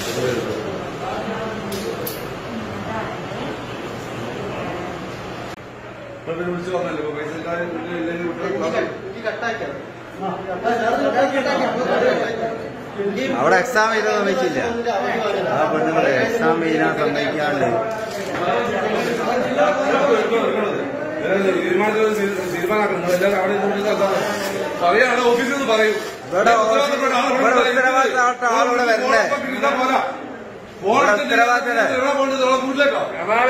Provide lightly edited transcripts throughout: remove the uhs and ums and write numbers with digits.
വിളിച്ചു പറഞ്ഞല്ലോ അവിടെ എക്സാം എഴുതാൻ സമ്മതിച്ചില്ല. ആ പെണ്ണുങ്ങളെ എക്സാം എഴുതാൻ സമ്മതിക്കാണ്ട് തീരുമാനാക്കണം. എല്ലാവരും അവിടെ പറയാണ് ഓഫീസിൽ നിന്ന് പറയൂ. ഇവിടെ ഉത്തരവാദിത്ത ആളോടെ വരണ്ടേ? ഉത്തരവാദിത്തല്ലേ? വീട്ടിലേക്കോ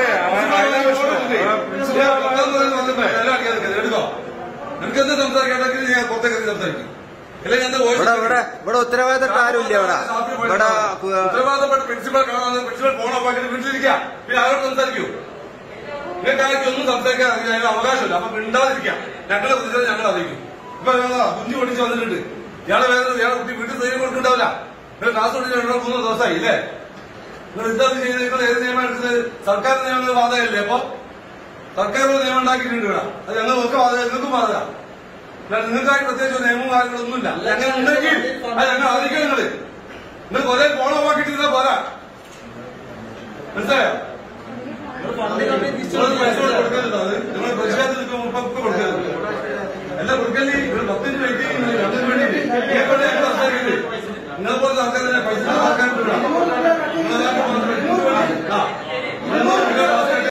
നിനക്കെന്ത് സംസാരിക്കാണെങ്കിൽ ഞാൻ പുറത്തേക്ക് സംസാരിക്കും. ഇവിടെ ഉത്തരവാദിത്ത ആരുമില്ല. ഇവിടെ ഉത്തരവാദപ്പെട്ട പ്രിൻസിപ്പൽ കാണാൻ പ്രിൻസിപ്പൽ ഫോൺ ഓഫാക്കിട്ട് വീട്ടിലിരിക്കുക. പിന്നെ ആരോട് സംസാരിക്കൂ? നിങ്ങൾക്ക് ആർക്കും ഒന്നും സംസാരിക്കാൻ അതിന് അവകാശമില്ല. അപ്പൊ മിണ്ടാതിരിക്കാം. ഞങ്ങളെ കുറിച്ച് ഞങ്ങൾ അറിയിക്കും. ഇപ്പൊ കുഞ്ഞു പൊടിച്ച് വന്നിട്ടുണ്ട്. ഇയാളെ വേറെ ഇയാളെ കുട്ടി വീട്ടിൽ സൈൻ കൊടുക്കുന്നുണ്ടാവില്ല. നിങ്ങൾ ക്ലാസ് കൊടുത്ത് 2-3 ദിവസമായി ഇല്ലേ? നിങ്ങൾ എന്താണ് ചെയ്ത് നിങ്ങൾ ഏത് നിയമം എടുത്തത്? സർക്കാർ നിയമങ്ങൾ ബാധകല്ലേ? അപ്പൊ സർക്കാർ നിയമം ഉണ്ടാക്കിയിട്ടുണ്ട് ഇവിടെ. അത് ഞങ്ങൾക്ക് ബാധക, നിങ്ങൾക്കും ബാധക. നിങ്ങൾക്കായി പ്രത്യേകിച്ച് നിയമവും കാര്യങ്ങളൊന്നുമില്ല. അങ്ങനെ ഉണ്ടെങ്കിൽ അത് ഞങ്ങൾ അറിയിക്കുക. നിങ്ങൾ കുറെ ഫോൺ ഓഫാക്കിയിട്ട് പോരാ. മനസ്സിലായോ?